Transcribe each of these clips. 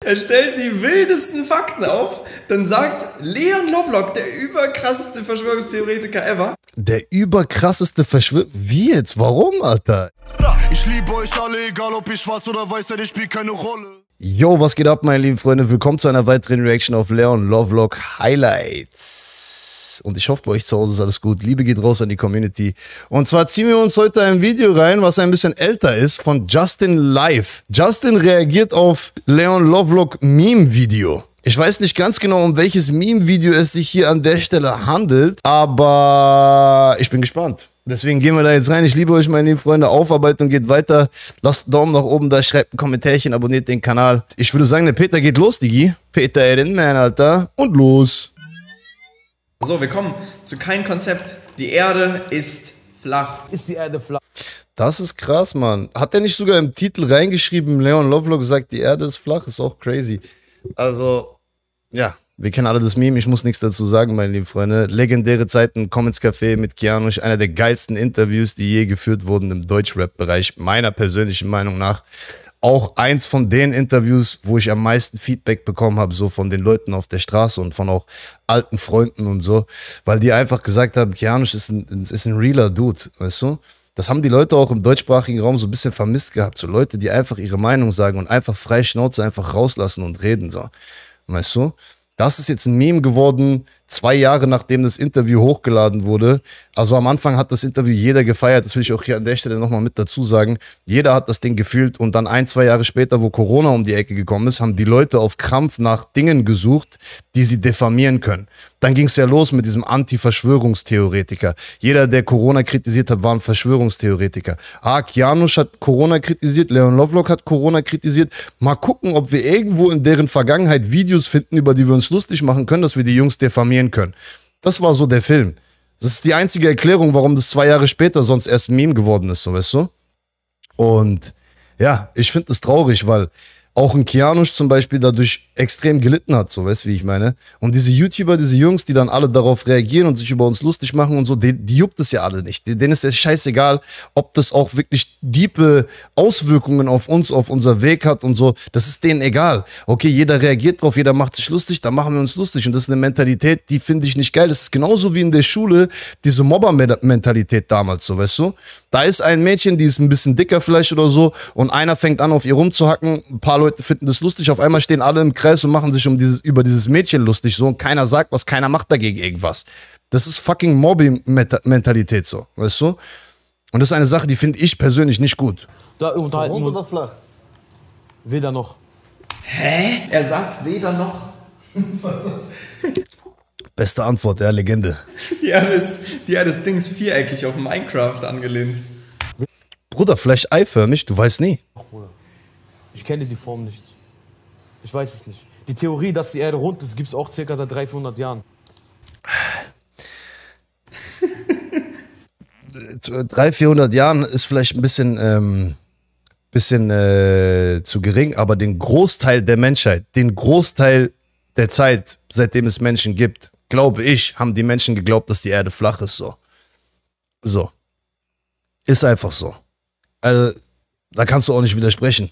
Er stellt die wildesten Fakten auf, dann sagt Leon Lovelock, der überkrasseste Verschwörungstheoretiker ever. Der überkrasseste Wie jetzt? Warum, Alter? Ich liebe euch alle, egal ob ich schwarz oder weiß, denn ich spielt keine Rolle. Yo, was geht ab, meine lieben Freunde? Willkommen zu einer weiteren Reaction auf Leon Lovelock Highlights. Und ich hoffe, bei euch zu Hause ist alles gut. Liebe geht raus an die Community. Und zwar ziehen wir uns heute ein Video rein, was ein bisschen älter ist, von Justin Live. Justin reagiert auf Leon Lovelock Meme-Video. Ich weiß nicht ganz genau, um welches Meme-Video es sich hier an der Stelle handelt, aber ich bin gespannt. Deswegen gehen wir da jetzt rein. Ich liebe euch, meine lieben Freunde. Aufarbeitung geht weiter. Lasst einen Daumen nach oben da, schreibt ein Kommentärchen, abonniert den Kanal. Ich würde sagen, der Peter geht los, Digi. Peter Ehrenmann, Alter. Und los. So, wir kommen zu kein Konzept. Die Erde ist flach. Ist die Erde flach? Das ist krass, Mann. Hat er nicht sogar im Titel reingeschrieben, Leon Lovelock sagt, die Erde ist flach? Ist auch crazy. Also, ja. Wir kennen alle das Meme, ich muss nichts dazu sagen, meine lieben Freunde. Legendäre Zeiten, komm ins Café mit Kianosch, einer der geilsten Interviews, die je geführt wurden im Deutschrap-Bereich, meiner persönlichen Meinung nach. Auch eins von den Interviews, wo ich am meisten Feedback bekommen habe, so von den Leuten auf der Straße und von auch alten Freunden und so, weil die einfach gesagt haben, Kianosch ist ein realer Dude, weißt du? Das haben die Leute auch im deutschsprachigen Raum so ein bisschen vermisst gehabt, so Leute, die einfach ihre Meinung sagen und einfach frei Schnauze einfach rauslassen und reden, so, weißt du? Das ist jetzt ein Meme geworden, 2 Jahre nachdem das Interview hochgeladen wurde. Also am Anfang hat das Interview jeder gefeiert, das will ich auch hier an der Stelle nochmal mit dazu sagen. Jeder hat das Ding gefühlt und dann 1, 2 Jahre später, wo Corona um die Ecke gekommen ist, haben die Leute auf Krampf nach Dingen gesucht, die sie diffamieren können. Dann ging es ja los mit diesem Anti-Verschwörungstheoretiker. Jeder, der Corona kritisiert hat, war ein Verschwörungstheoretiker. Kianosch hat Corona kritisiert, Leon Lovelock hat Corona kritisiert. Mal gucken, ob wir irgendwo in deren Vergangenheit Videos finden, über die wir uns lustig machen können, dass wir die Jungs diffamieren können. Das war so der Film. Das ist die einzige Erklärung, warum das 2 Jahre später sonst erst ein Meme geworden ist, so, weißt du? Und ja, ich finde das traurig, weil auch ein Kianosch zum Beispiel dadurch extrem gelitten hat, so, weißt du, wie ich meine? Und diese YouTuber, diese Jungs, die dann alle darauf reagieren und sich über uns lustig machen und so, die juckt es ja alle nicht. Denen ist es scheißegal, ob das auch wirklich diepe Auswirkungen auf uns, auf unser Weg hat und so. Das ist denen egal. Okay, jeder reagiert drauf, jeder macht sich lustig, dann machen wir uns lustig. Und das ist eine Mentalität, die finde ich nicht geil. Das ist genauso wie in der Schule diese Mobber-Mentalität damals, so, weißt du? Da ist ein Mädchen, die ist ein bisschen dicker vielleicht oder so und einer fängt an, auf ihr rumzuhacken. Ein paar Leute finden das lustig. Auf einmal stehen alle im Kreis und machen sich über dieses Mädchen lustig so und keiner sagt was, keiner macht dagegen irgendwas. Das ist fucking Mobbing-Mentalität so, weißt du? Und das ist eine Sache, die finde ich persönlich nicht gut. Da unterhalten Rund wir oder uns. flach? Weder noch. Hä? Er sagt weder noch. Was ist das? Beste Antwort, ja, Legende. Die Erde ist Dings viereckig auf Minecraft angelehnt. Bruder, vielleicht eiförmig, du weißt nie. Bruder. Ich kenne die Form nicht. Ich weiß es nicht. Die Theorie, dass die Erde rund ist, gibt es auch circa seit 300, 400 Jahren. 300, 400 Jahren ist vielleicht ein bisschen, zu gering, aber den Großteil der Menschheit, den Großteil der Zeit, seitdem es Menschen gibt, glaube ich, haben die Menschen geglaubt, dass die Erde flach ist, so. So. Ist einfach so. Also, da kannst du auch nicht widersprechen.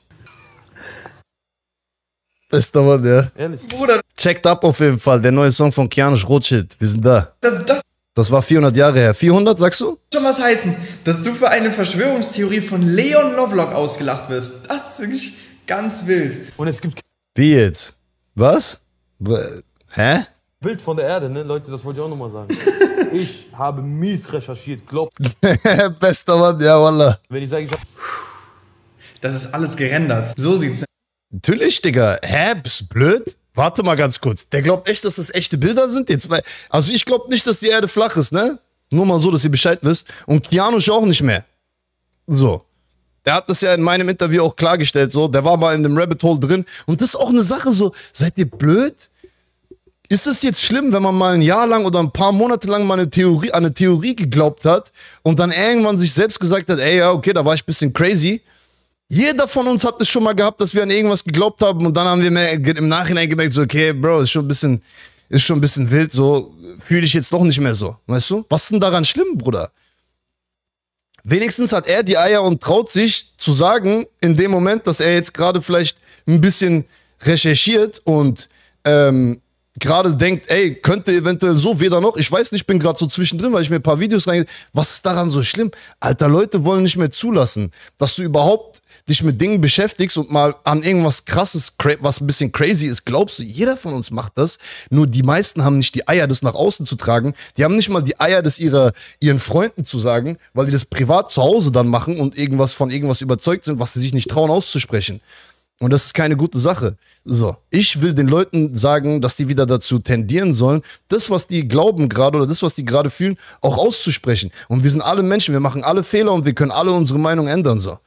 Bester Mann, ja. Ehrlich? Bruder, Checkt ab auf jeden Fall, der neue Song von Kianosch, Rothschild. Wir sind da. Das war 400 Jahre her. 400, sagst du? schon was heißen, dass du für eine Verschwörungstheorie von Leon Lovelock ausgelacht wirst. Das ist wirklich ganz wild. Und es gibt Wie jetzt? Was? Hä? Bild von der Erde, ne? Leute, das wollte ich auch nochmal sagen. Ich habe mies recherchiert, glaubt. Bester Mann, ja, wallah. Wenn ich sage, ich habe... Das ist alles gerendert. So sieht's Natürlich, Digga. Hä? Bist du blöd? Warte mal ganz kurz. Der glaubt echt, dass das echte Bilder sind? Jetzt, also ich glaube nicht, dass die Erde flach ist, ne? Nur mal so, dass ihr Bescheid wisst. Und Kianosch auch nicht mehr. So. Der hat das ja in meinem Interview auch klargestellt, so. Der war mal in dem Rabbit Hole drin. Und das ist auch eine Sache so. Seid ihr blöd? Ist es jetzt schlimm, wenn man mal ein Jahr lang oder ein paar Monate lang mal an eine Theorie geglaubt hat und dann irgendwann sich selbst gesagt hat, ey, ja, okay, da war ich ein bisschen crazy. Jeder von uns hat es schon mal gehabt, dass wir an irgendwas geglaubt haben und dann haben wir im Nachhinein gemerkt, so, okay, Bro, ist schon ein bisschen wild, so, fühle ich jetzt doch nicht mehr so, weißt du? Was ist denn daran schlimm, Bruder? Wenigstens hat er die Eier und traut sich zu sagen, in dem Moment, dass er jetzt gerade vielleicht ein bisschen recherchiert und gerade denkt, ey, könnte eventuell so, weder noch, ich weiß nicht, ich bin gerade so zwischendrin, weil ich mir ein paar Videos rein. Was ist daran so schlimm? Alter, Leute wollen nicht mehr zulassen, dass du überhaupt dich mit Dingen beschäftigst und mal an irgendwas Krasses, was ein bisschen crazy ist, glaubst du, jeder von uns macht das, nur die meisten haben nicht die Eier, das nach außen zu tragen, die haben nicht mal die Eier, das ihren Freunden zu sagen, weil die das privat zu Hause dann machen und von irgendwas überzeugt sind, was sie sich nicht trauen auszusprechen. Und das ist keine gute Sache. So, ich will den Leuten sagen, dass die wieder dazu tendieren sollen, das, was die glauben gerade oder das, was die gerade fühlen, auch auszusprechen. Und wir sind alle Menschen, wir machen alle Fehler und wir können alle unsere Meinung ändern, so.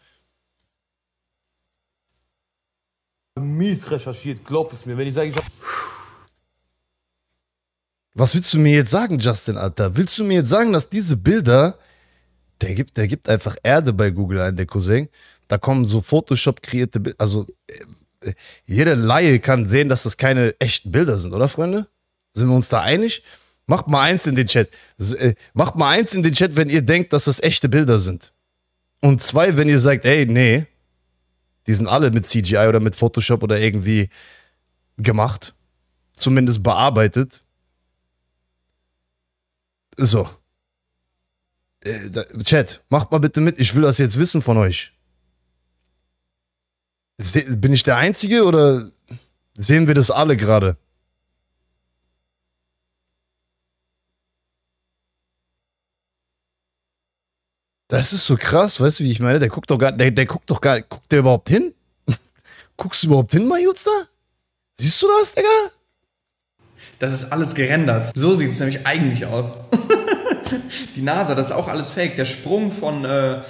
Mies recherchiert, glaub es mir. Wenn ich sage, ich hab Was willst du mir jetzt sagen, Justin, Alter? Willst du mir jetzt sagen, dass diese Bilder, der gibt einfach Erde bei Google ein, der Cousin. Da kommen so Photoshop-kreierte Bilder. Also, jeder Laie kann sehen, dass das keine echten Bilder sind, oder, Freunde? Sind wir uns da einig? Macht mal eins in den Chat. Macht mal eins in den Chat, wenn ihr denkt, dass das echte Bilder sind. Und 2, wenn ihr sagt, ey, nee, die sind alle mit CGI oder mit Photoshop oder irgendwie gemacht. Zumindest bearbeitet. So. Chat, macht mal bitte mit. Ich will das jetzt wissen von euch. Bin ich der Einzige oder sehen wir das alle gerade? Das ist so krass, weißt du, wie ich meine? Der guckt doch gar nicht, guckt der überhaupt hin? Guckst du überhaupt hin, Majutz, da? Siehst du das, Digga? Das ist alles gerendert. So sieht es nämlich eigentlich aus. Die NASA, das ist auch alles fake. Der Sprung von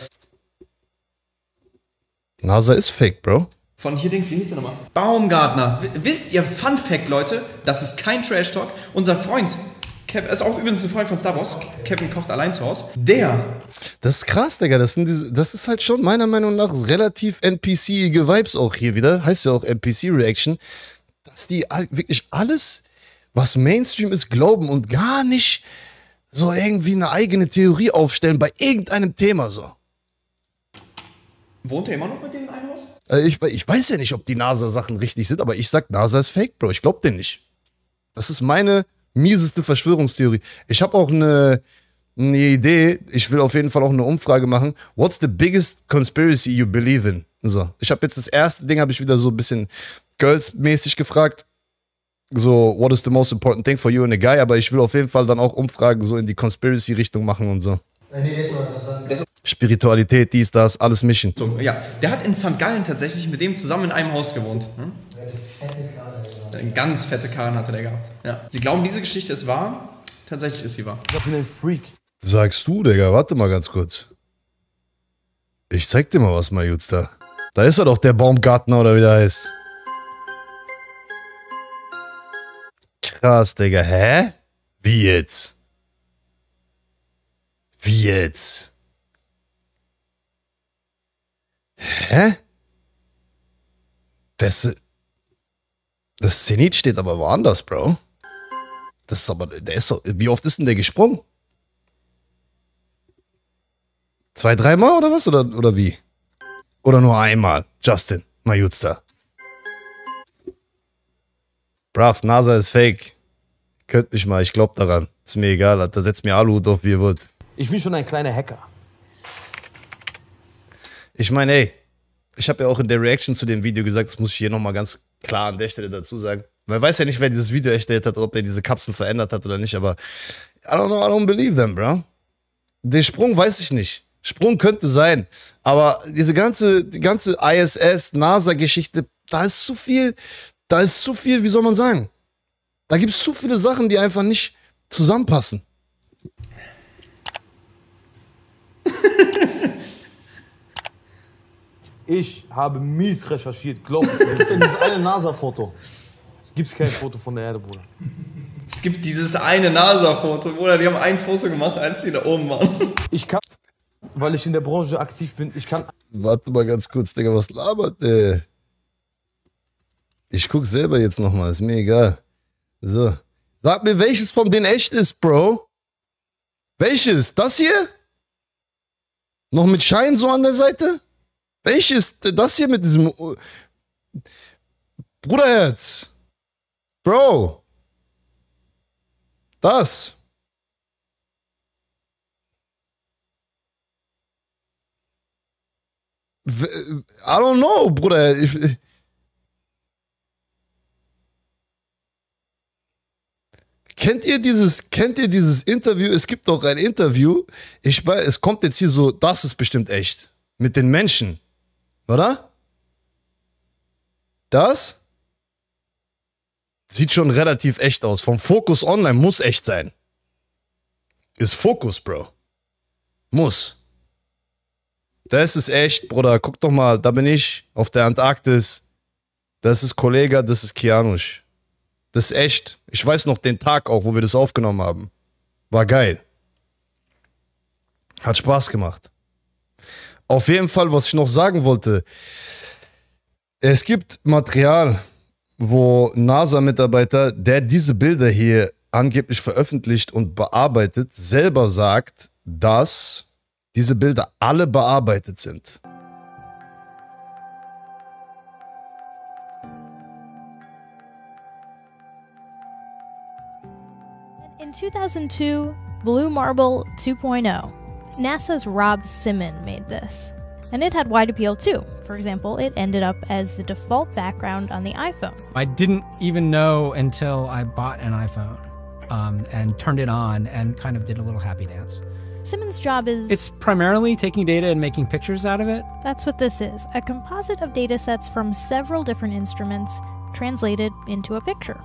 NASA ist fake, Bro. Von hier Dings, wie hieß der nochmal? Baumgartner. Wisst ihr, Fun Fact, Leute, das ist kein Trash Talk. Unser Freund, ist auch übrigens ein Freund von Star Wars, Kevin kocht allein zu Hause. Das ist krass, Digga. Das ist halt schon meiner Meinung nach relativ NPC-ige Vibes auch hier wieder. Heißt ja auch NPC-Reaction. Dass die wirklich alles, was Mainstream ist, glauben und gar nicht so irgendwie eine eigene Theorie aufstellen bei irgendeinem Thema so. Wohnt er immer noch mit denen in einem Haus? Ich weiß ja nicht, ob die NASA-Sachen richtig sind, aber ich sag, NASA ist fake, Bro. Ich glaub den nicht. Das ist meine mieseste Verschwörungstheorie. Ich habe auch eine Idee. Ich will auf jeden Fall auch eine Umfrage machen. What's the biggest conspiracy you believe in? So, ich habe jetzt das erste Ding, habe ich wieder so ein bisschen Girls-mäßig gefragt. So, what is the most important thing for you and a guy? Aber ich will auf jeden Fall dann auch Umfragen so in die Conspiracy-Richtung machen und so. Spiritualität, dies, das, alles mischen. So, ja, der hat in St. Gallen tatsächlich mit dem zusammen in einem Haus gewohnt. Hm? Eine ganz fette Karren hatte der gehabt. Ja. Sie glauben, diese Geschichte ist wahr? Tatsächlich ist sie wahr. Ich bin ein Freak. Sagst du, Digga, warte mal ganz kurz. Ich zeig dir mal was, Majutz, da. Da ist er doch, der Baumgartner oder wie der heißt. Krass, Digga, hä? Wie jetzt? Wie jetzt? Hä? Das Zenit steht aber woanders, Bro. Das ist aber, der ist so, wie oft ist denn der gesprungen? 2, 3 Mal oder was? Oder wie? Oder nur einmal? Justin, Majutz. Brav, NASA ist fake. Könnt mich mal, ich glaub daran. Ist mir egal, Alter. Setzt mir Aluhut auf, wie ihr wollt. Ich bin schon ein kleiner Hacker. Ich meine, ey, ich habe ja auch in der Reaction zu dem Video gesagt, das muss ich hier nochmal ganz klar an der Stelle dazu sagen. Man weiß ja nicht, wer dieses Video erstellt hat, ob er diese Kapsel verändert hat oder nicht, aber I don't know, I don't believe them, bro. Den Sprung weiß ich nicht. Sprung könnte sein, aber die ganze ISS, NASA-Geschichte, da ist zu viel, wie soll man sagen? Da gibt es zu viele Sachen, die einfach nicht zusammenpassen. Ich habe mies recherchiert, glaub mir. Dieses eine NASA-Foto. Es gibt kein Foto von der Erde, Bruder. Es gibt dieses eine NASA-Foto, Bruder. Die haben ein Foto gemacht, als die da oben waren. Ich kann, weil ich in der Branche aktiv bin, ich kann... Warte mal ganz kurz, Digga, was labert der? Ich guck selber jetzt nochmal, ist mir egal. So. Sag mir, welches von denen echt ist, Bro? Welches? Das hier? Noch mit Schein so an der Seite? Welches? Das hier mit diesem... Bruderherz. Bro. Das. I don't know, Bruder. Kennt ihr dieses Interview? Es gibt doch ein Interview. Es kommt jetzt hier so, das ist bestimmt echt. Mit den Menschen. Oder? Das? Sieht schon relativ echt aus. Vom Focus Online muss echt sein. Ist Focus, Bro. Muss. Das ist echt, Bruder. Guck doch mal, da bin ich auf der Antarktis. Das ist Kollega, das ist Kianusz. Das ist echt. Ich weiß noch den Tag auch, wo wir das aufgenommen haben. War geil. Hat Spaß gemacht. Auf jeden Fall, was ich noch sagen wollte. Es gibt Material, wo NASA-Mitarbeiter, der diese Bilder hier angeblich veröffentlicht und bearbeitet, selber sagt, dass diese Bilder alle bearbeitet sind. In 2002, Blue Marble 2.0, NASA's Rob Simon made this. And it had wide appeal too. For example, it ended up as the default background on the iPhone. I didn't even know until I bought an iPhone and turned it on and kind of did a little happy dance. Simon's job is... It's primarily taking data and making pictures out of it. That's what this is, a composite of data sets from several different instruments translated into a picture.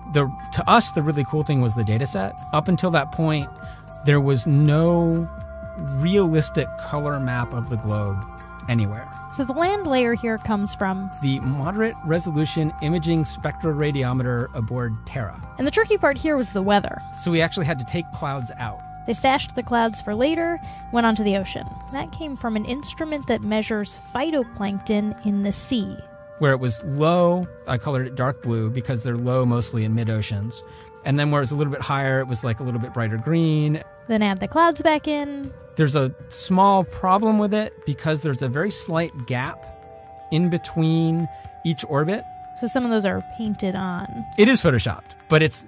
To us, the really cool thing was the data set. Up until that point, there was no realistic color map of the globe anywhere. So the land layer here comes from the Moderate Resolution Imaging Spectroradiometer aboard Terra. And the tricky part here was the weather. So we actually had to take clouds out. They stashed the clouds for later, went onto the ocean. That came from an instrument that measures phytoplankton in the sea. Where it was low, I colored it dark blue because they're low mostly in mid-oceans. And then where it was a little bit higher, it was like a little bit brighter green. Then add the clouds back in. There's a small problem with it because there's a very slight gap in between each orbit. So some of those are painted on. It is photoshopped, but it's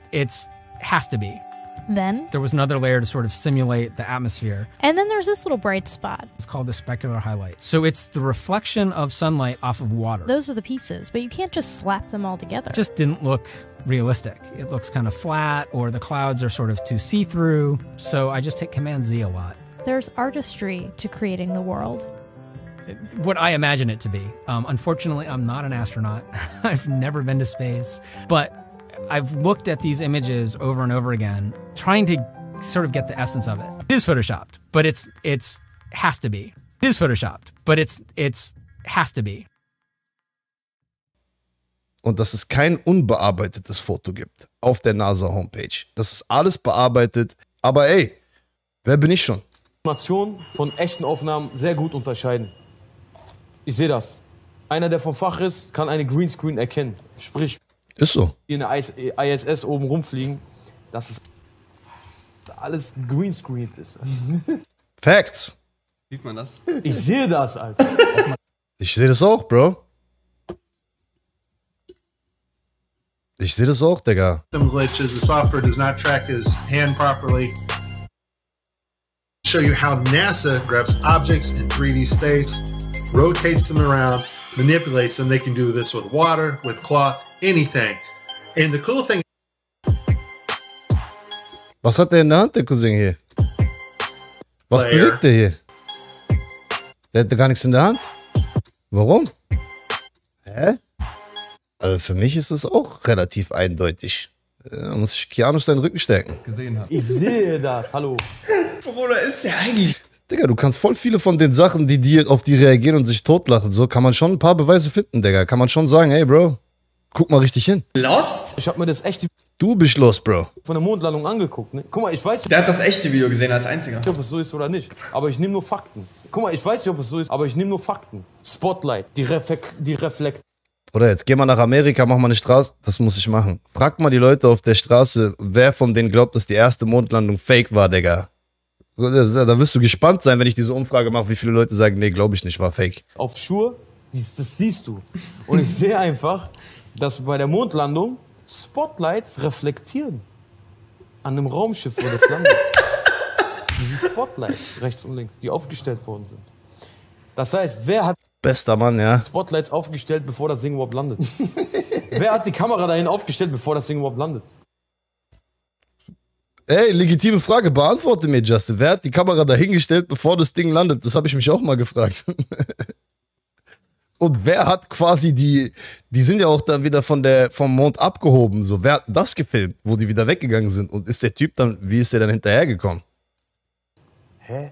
has to be. Then there was another layer to sort of simulate the atmosphere. And then there's this little bright spot. It's called the specular highlight. So it's the reflection of sunlight off of water. Those are the pieces, but you can't just slap them all together. It just didn't look realistic. It looks kind of flat, or the clouds are sort of too see-through. So I just hit Command Z a lot. There's artistry to creating the world. What I imagine it to be. Unfortunately, I'm not an astronaut. I've never been to space, but I've looked at these images over and over again, trying to sort of get the essence of it. It is photoshopped, but it's has to be. It is photoshopped, but it's has to be. Und dass es kein unbearbeitetes Foto gibt auf der NASA-Homepage. Das ist alles bearbeitet. Aber ey, wer bin ich schon? Informationen von echten Aufnahmen sehr gut unterscheiden. Ich sehe das. Einer, der vom Fach ist, kann eine Greenscreen erkennen. Sprich, ist so. Hier in der ISS oben rumfliegen, dass es alles greenscreened ist. Facts. Sieht man das? Ich sehe das, Alter. Ich sehe das auch, Bro. Ich sehe das auch, Digga. Some glitches, the software does not track his hand properly. Show you how NASA grabs objects in 3D space, rotates them around, manipulates them. They can do this with water, with cloth, anything. And the cool thing... Was hat der in der Hand, der Cousin hier? Was Player. bewegt der hier? Der hat gar nichts in der Hand. Warum? Hä? Also für mich ist es auch relativ eindeutig. Da muss ich Kianusz seinen Rücken stärken. Gesehen habe. Ich sehe das, hallo. Bruder, ist der eigentlich? Digga, du kannst voll viele von den Sachen, auf die reagieren und sich totlachen, so kann man schon ein paar Beweise finden, Digga. Kann man schon sagen, hey Bro, guck mal richtig hin. Lost? Ich habe mir das echte Du bist los, Bro. von der Mondlandung angeguckt. Ne? Guck mal, ich weiß Der hat das echte Video gesehen als einziger. nicht, ob es so ist oder nicht. Aber ich nehme nur Fakten. Guck mal, ich weiß nicht, ob es so ist, aber ich nehme nur Fakten. Spotlight, die Reflekt. Oder jetzt geh mal nach Amerika, mach mal eine Straße. Das muss ich machen. Frag mal die Leute auf der Straße, wer von denen glaubt, dass die erste Mondlandung fake war, Digga. Da wirst du gespannt sein, wenn ich diese Umfrage mache, wie viele Leute sagen, nee, glaube ich nicht, war fake. Auf Schuhe, das siehst du. Und ich sehe einfach, dass bei der Mondlandung Spotlights reflektieren. An einem Raumschiff, wo das landet. Diese Spotlights, rechts und links, die aufgestellt worden sind. Das heißt, wer hat Bester Mann, ja. Spotlights aufgestellt, bevor das Ding überhaupt landet? Wer hat die Kamera dahin aufgestellt, bevor das Ding überhaupt landet? Ey, legitime Frage, beantworte mir, Justin. Wer hat die Kamera dahingestellt, bevor das Ding landet? Das habe ich mich auch mal gefragt. Und wer hat quasi die sind ja auch dann wieder vom Mond abgehoben, so. Wer hat das gefilmt, wo die wieder weggegangen sind? Und ist der Typ dann, wie ist der dann hinterhergekommen? Hä?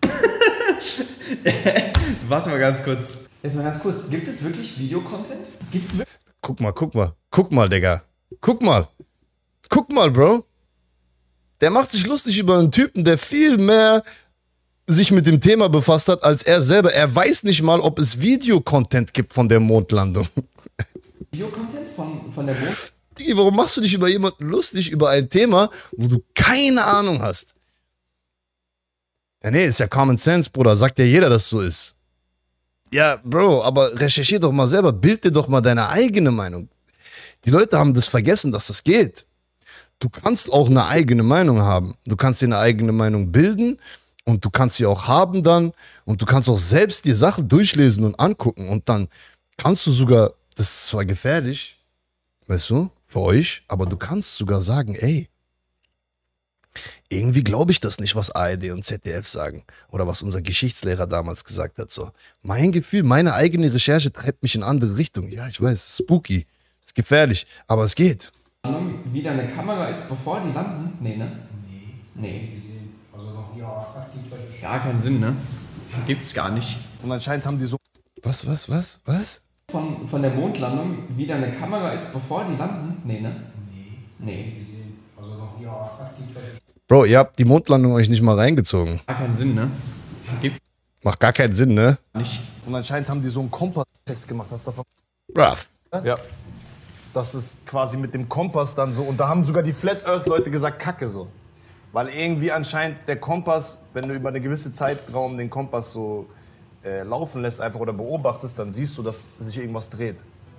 Warte mal ganz kurz. Jetzt mal ganz kurz. Gibt es wirklich Videocontent? Gibt's wirklich? Guck mal, Digga. Guck mal, Bro. Der macht sich lustig über einen Typen, der viel mehr sich mit dem Thema befasst hat als er selber. Er weiß nicht mal, ob es Videocontent gibt von der Mondlandung. Videocontent von der Mond? Digi, warum machst du dich über jemanden lustig, über ein Thema, wo du keine Ahnung hast? Ja, nee, ist ja Common Sense, Bruder. Sagt ja jeder, dass es so ist. Ja, Bro, aber recherchier doch mal selber. Bild dir doch mal deine eigene Meinung. Die Leute haben das vergessen, dass das geht. Du kannst auch eine eigene Meinung haben. Du kannst dir eine eigene Meinung bilden und du kannst sie auch haben dann und du kannst auch selbst dir Sachen durchlesen und angucken und dann kannst du sogar, das ist zwar gefährlich, weißt du, für euch, aber du kannst sogar sagen, ey, irgendwie glaube ich das nicht, was ARD und ZDF sagen oder was unser Geschichtslehrer damals gesagt hat. So, mein Gefühl, meine eigene Recherche treibt mich in andere Richtungen. Ja, ich weiß, spooky, ist gefährlich, aber es geht. Wie eine Kamera ist, bevor die landen? Nee, ne? Nee. Also noch nie aktiv verstanden. Gar keinen Sinn, ne? Gibt's gar nicht. Und anscheinend haben die so... Was? Von der Mondlandung, wie eine Kamera ist, bevor die landen? Nee, ne? Nee. Also noch nie aktiv verstanden. Bro, ihr habt die Mondlandung euch nicht mal reingezogen. Gar keinen Sinn, ne? Gibt's Macht gar keinen Sinn, ne? nicht. Und anscheinend haben die so einen Kompass-Test gemacht. Hast du davon... Bruv. Ja. Das ist quasi mit dem Kompass dann so. Und da haben sogar die Flat Earth-Leute gesagt, Kacke so. Weil irgendwie anscheinend der Kompass, wenn du über eine gewisse Zeitraum den Kompass so laufen lässt einfach oder beobachtest, dann siehst du, dass sich irgendwas dreht.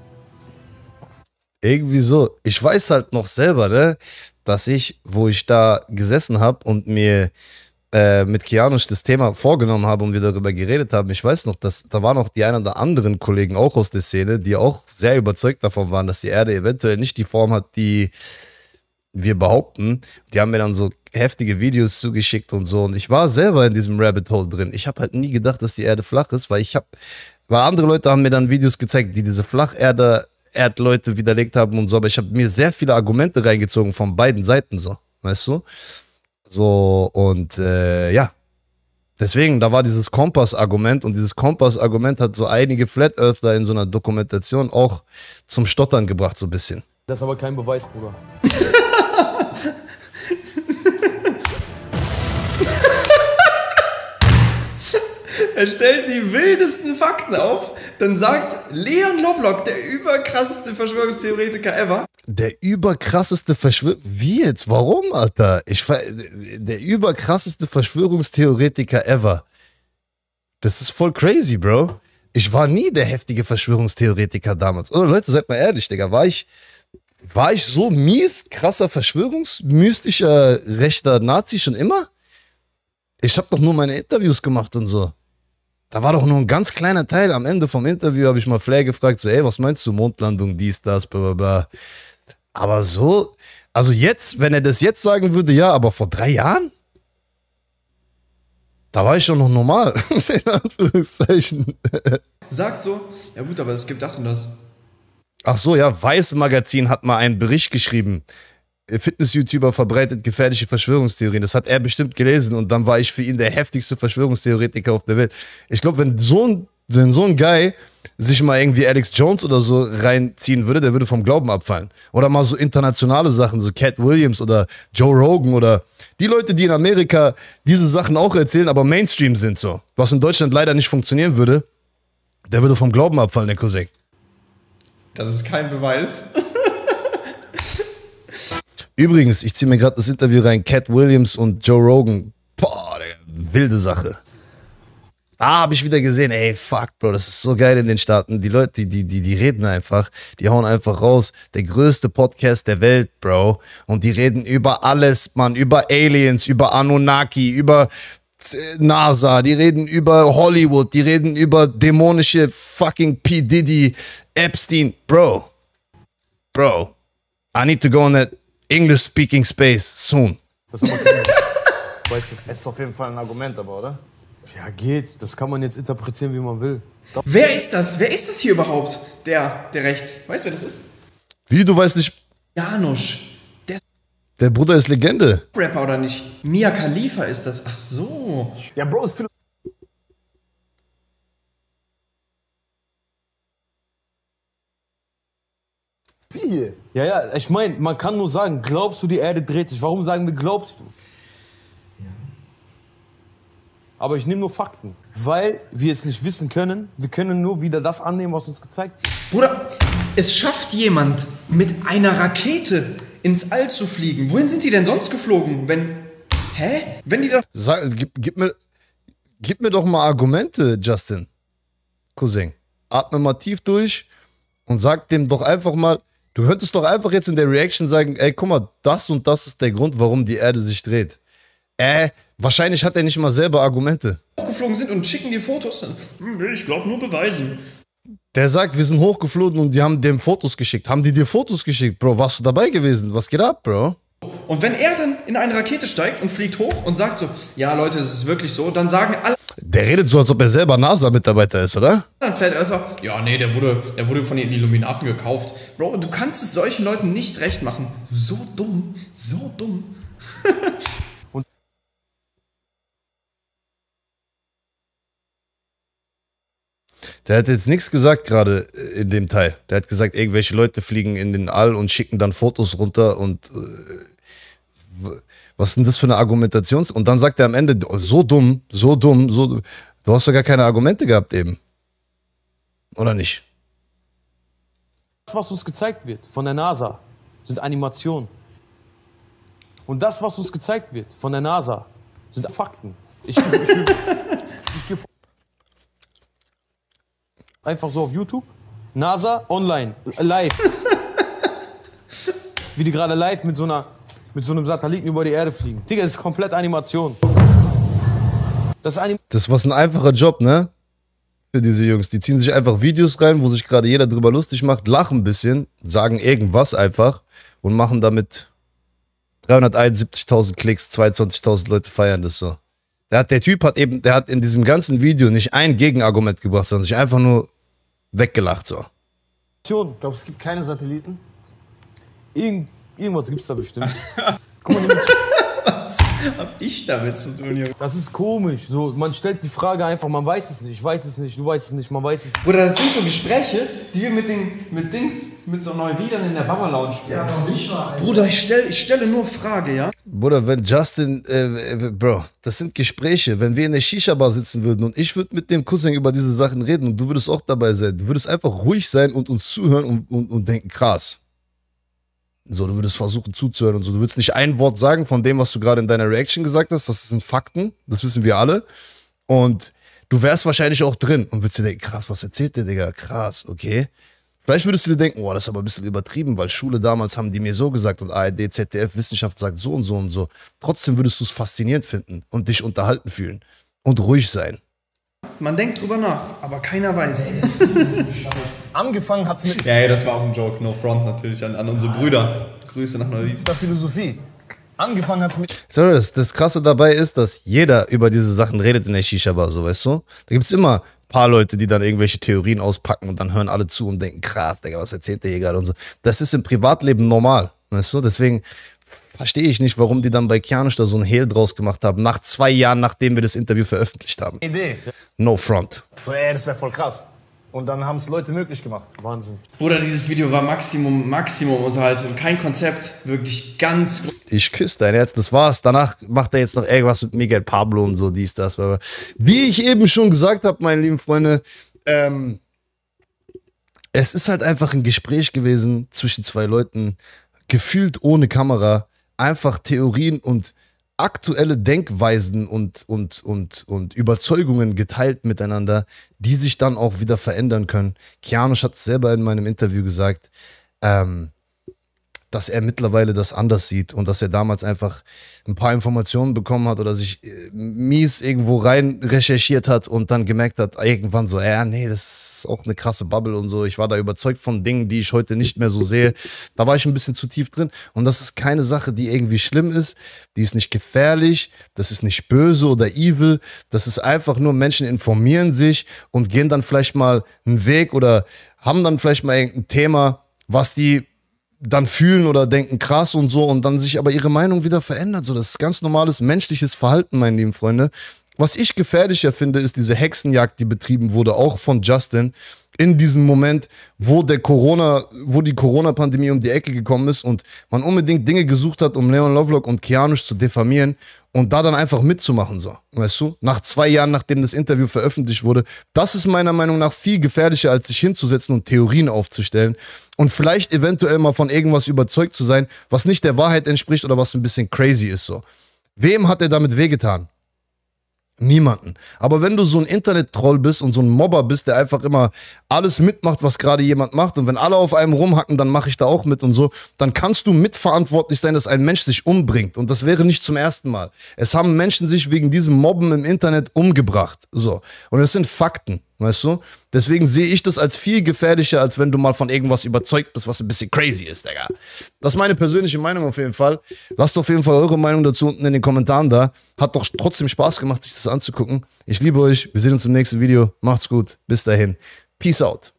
Irgendwie so. Ich weiß halt noch selber, ne, dass ich, wo ich da gesessen habe und mir mit Kianusz das Thema vorgenommen habe und wir darüber geredet haben, ich weiß noch, dass da waren noch die ein oder anderen Kollegen auch aus der Szene, die auch sehr überzeugt davon waren, dass die Erde eventuell nicht die Form hat, die wir behaupten. Die haben mir dann so heftige Videos zugeschickt und so und ich war selber in diesem Rabbit Hole drin. Ich habe halt nie gedacht, dass die Erde flach ist, weil andere Leute haben mir dann Videos gezeigt, die diese Erdleute widerlegt haben und so, aber ich habe mir sehr viele Argumente reingezogen von beiden Seiten so, weißt du? So, und ja, deswegen, da war dieses Kompass-Argument und dieses Kompass-Argument hat so einige Flat Earthler in so einer Dokumentation auch zum Stottern gebracht, so ein bisschen. Das ist aber kein Beweis, Bruder. Er stellt die wildesten Fakten auf, dann sagt Leon Lovelock, der überkrasseste Verschwörungstheoretiker ever. Der überkrasseste Wie jetzt? Warum, Alter? Der überkrasseste Verschwörungstheoretiker ever. Das ist voll crazy, Bro. Ich war nie der heftige Verschwörungstheoretiker damals. Oder Leute, seid mal ehrlich, Digga. War ich so mies, krasser Verschwörungsmystischer, rechter Nazi schon immer? Ich hab doch nur meine Interviews gemacht und so. Da war doch nur ein ganz kleiner Teil. Am Ende vom Interview habe ich mal Flair gefragt, so, ey, was meinst du, Mondlandung, dies, das, bla, bla, bla. Aber so, also jetzt, wenn er das jetzt sagen würde, ja, aber vor 3 Jahren? Da war ich schon noch normal, in Anführungszeichen. Sagt so, ja gut, aber es gibt das und das. Ach so, ja, Weiß Magazin hat mal einen Bericht geschrieben. Fitness-YouTuber verbreitet gefährliche Verschwörungstheorien. Das hat er bestimmt gelesen und dann war ich für ihn der heftigste Verschwörungstheoretiker auf der Welt. Ich glaube, wenn so ein Guy sich mal irgendwie Alex Jones oder so reinziehen würde, der würde vom Glauben abfallen. Oder mal so internationale Sachen, so Cat Williams oder Joe Rogan oder die Leute, die in Amerika diese Sachen auch erzählen, aber Mainstream sind so. Was in Deutschland leider nicht funktionieren würde, der würde vom Glauben abfallen, der Cousin. Das ist kein Beweis. Übrigens, ich ziehe mir gerade das Interview rein, Cat Williams und Joe Rogan. Boah, wilde Sache. Da habe ich wieder gesehen, ey, fuck, Bro, das ist so geil in den Staaten. Die Leute, die reden einfach, die hauen einfach raus. Der größte Podcast der Welt, Bro. Und die reden über alles, Mann, über Aliens, über Anunnaki, über NASA, die reden über Hollywood, die reden über dämonische fucking P. Diddy, Epstein. Bro, I need to go in that English-speaking space soon. Das ist aber kein, weißt du, Es ist auf jeden Fall ein Argument, aber, oder? ja, geht. Das kann man jetzt interpretieren, wie man will. Wer ist das? Wer ist das hier überhaupt? Der rechts. Weißt du, wer das ist? Wie, du weißt nicht, Janusz. Der ist der Bruder ist Legende. Rapper oder nicht? Mia Khalifa ist das. Ach so. Ja, Bro, ist viel. Wie? Ja, ich meine, man kann nur sagen, glaubst du, die Erde dreht sich? Warum sagen wir, glaubst du? Aber ich nehme nur Fakten, weil wir es nicht wissen können. Wir können nur wieder das annehmen, was uns gezeigt wird. Bruder, es schafft jemand, mit einer Rakete ins All zu fliegen. Wohin sind die denn sonst geflogen? Hä? Wenn die da... Gib mir doch mal Argumente, Justin. Cousin. Atme mal tief durch und sag dem doch einfach mal, du könntest doch einfach jetzt in der Reaction sagen, ey, guck mal, das und das ist der Grund, warum die Erde sich dreht. Wahrscheinlich hat er nicht mal selber Argumente. hochgeflogen sind und schicken dir Fotos. Ich glaube nur Beweisen. Der sagt, wir sind hochgeflogen und die haben dem Fotos geschickt. Haben die dir Fotos geschickt? Bro, warst du dabei gewesen? Was geht ab, Bro? Und wenn er dann in eine Rakete steigt und fliegt hoch und sagt so, ja Leute, es ist wirklich so, dann sagen alle... Der redet so, als ob er selber NASA-Mitarbeiter ist, oder? Dann vielleicht einfach, ja nee, der wurde von den Illuminaten gekauft. Bro, du kannst es solchen Leuten nicht recht machen. So dumm, so dumm. Der hat jetzt nichts gesagt gerade in dem Teil. Der hat gesagt, irgendwelche Leute fliegen in den All und schicken dann Fotos runter und was ist denn das für eine Argumentation? Und dann sagt er am Ende, so dumm, du hast doch gar keine Argumente gehabt eben. Oder nicht? Das, was uns gezeigt wird von der NASA, sind Animationen. Und das, was uns gezeigt wird von der NASA, sind Fakten. Ich gehe einfach so auf YouTube, NASA online, live. Wie die gerade live mit so einem Satelliten über die Erde fliegen. Digga, das ist komplett Animation. Das ist was ein einfacher Job, ne? Für diese Jungs. Die ziehen sich einfach Videos rein, wo sich gerade jeder drüber lustig macht, lachen ein bisschen, sagen irgendwas einfach und machen damit 371.000 Klicks, 22.000 Leute feiern das so. Der Typ hat in diesem ganzen Video nicht ein Gegenargument gebracht, sondern sich einfach nur weggelacht so. Animation. Ich glaube, es gibt keine Satelliten. Irgendwas gibt's da bestimmt. Guck mal, Was hab ich damit zu tun, Junge? das ist komisch. So, man stellt die Frage einfach, man weiß es nicht, ich weiß es nicht, du weißt es nicht, man weiß es nicht. Bruder, das sind so Gespräche, die wir mit so Neuwiedern in der Baba Lounge führen. Ja, noch nicht mal. Bruder, ich stelle nur Frage, ja? Bruder, wenn Justin, Bro, das sind Gespräche. Wenn wir in der Shisha-Bar sitzen würden und ich würde mit dem Cousin über diese Sachen reden und du würdest auch dabei sein, du würdest einfach ruhig sein und uns zuhören und denken, krass. So, du würdest versuchen zuzuhören und so. Du würdest nicht ein Wort sagen von dem, was du gerade in deiner Reaction gesagt hast. Das sind Fakten, das wissen wir alle. Und du wärst wahrscheinlich auch drin und würdest dir denken, krass, was erzählt der, Digga? Krass, okay. Vielleicht würdest du dir denken, oh, das ist aber ein bisschen übertrieben, weil Schule damals haben die mir so gesagt und ARD, ZDF, Wissenschaft sagt so und so und so. Trotzdem würdest du es faszinierend finden und dich unterhalten fühlen und ruhig sein. Man denkt drüber nach, aber keiner weiß. Angefangen hat's mit Ja, das war auch ein Joke, no front natürlich an unsere Brüder. Grüße nach Neuwied. der Philosophie. Angefangen hat's mit... So, das Krasse dabei ist, dass jeder über diese Sachen redet in der Shisha-Bar, so, weißt du? Da gibt's immer ein paar Leute, die dann irgendwelche Theorien auspacken und dann hören alle zu und denken, krass, Digga, was erzählt der hier gerade und so. Das ist im Privatleben normal, weißt du? Deswegen verstehe ich nicht, warum die dann bei Kianusch da so ein Hehl draus gemacht haben, nach 2 Jahren, nachdem wir das Interview veröffentlicht haben. Idee. No front. So, ey, das wäre voll krass. Und dann haben es Leute möglich gemacht. Wahnsinn. Bruder, dieses Video war Maximum Unterhaltung. Kein Konzept, wirklich ganz... Ich küsse dein Herz, das war's. Danach macht er jetzt noch irgendwas mit Miguel Pablo und so, dies, das. Wie ich eben schon gesagt habe, meine lieben Freunde, es ist halt einfach ein Gespräch gewesen zwischen 2 Leuten, gefühlt ohne Kamera, einfach Theorien und aktuelle Denkweisen und Überzeugungen geteilt miteinander, die sich dann auch wieder verändern können. Kianosch hat es selber in meinem Interview gesagt, dass er mittlerweile das anders sieht und dass er damals einfach ein paar Informationen bekommen hat oder sich mies irgendwo rein recherchiert hat und dann gemerkt hat, irgendwann so, nee, das ist auch eine krasse Bubble und so. Ich war da überzeugt von Dingen, die ich heute nicht mehr so sehe. Da war ich ein bisschen zu tief drin und das ist keine Sache, die irgendwie schlimm ist. Die ist nicht gefährlich, das ist nicht böse oder evil. Das ist einfach nur, Menschen informieren sich und gehen dann vielleicht mal einen Weg oder haben dann vielleicht mal irgendein Thema, was die dann fühlen oder denken krass und so und dann sich aber ihre Meinung wieder verändert. So, das ist ganz normales menschliches Verhalten, meine lieben Freunde. Was ich gefährlicher finde, ist diese Hexenjagd, die betrieben wurde, auch von Justin, in diesem Moment, wo die Corona-Pandemie um die Ecke gekommen ist und man unbedingt Dinge gesucht hat, um Leon Lovelock und Kianosch zu diffamieren und da dann einfach mitzumachen, so, weißt du? Nach 2 Jahren, nachdem das Interview veröffentlicht wurde. Das ist meiner Meinung nach viel gefährlicher, als sich hinzusetzen und Theorien aufzustellen und vielleicht eventuell mal von irgendwas überzeugt zu sein, was nicht der Wahrheit entspricht oder was ein bisschen crazy ist, so. Wem hat er damit wehgetan? Niemanden. Aber wenn du so ein Internet-Troll bist und so ein Mobber bist, der einfach immer alles mitmacht, was gerade jemand macht und wenn alle auf einem rumhacken, dann mache ich da auch mit und so, dann kannst du mitverantwortlich sein, dass ein Mensch sich umbringt und das wäre nicht zum ersten Mal. Es haben Menschen sich wegen diesem Mobben im Internet umgebracht, so. Und es sind Fakten, weißt du? Deswegen sehe ich das als viel gefährlicher, als wenn du mal von irgendwas überzeugt bist, was ein bisschen crazy ist, Digga. Das ist meine persönliche Meinung auf jeden Fall. Lasst auf jeden Fall eure Meinung dazu unten in den Kommentaren da. Hat doch trotzdem Spaß gemacht, sich das anzugucken. Ich liebe euch. Wir sehen uns im nächsten Video. Macht's gut. Bis dahin. Peace out.